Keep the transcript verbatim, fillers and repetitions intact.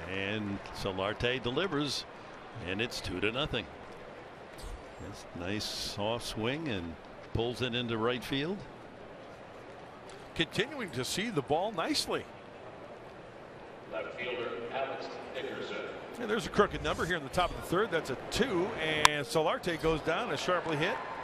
And Solarte delivers, and it's two to nothing. That's nice soft swing and pulls it into right field. Continuing to see the ball nicely. Left fielder Alex Dickerson. And there's a crooked number here in the top of the third. That's a two, and Solarte goes down, is sharply hit.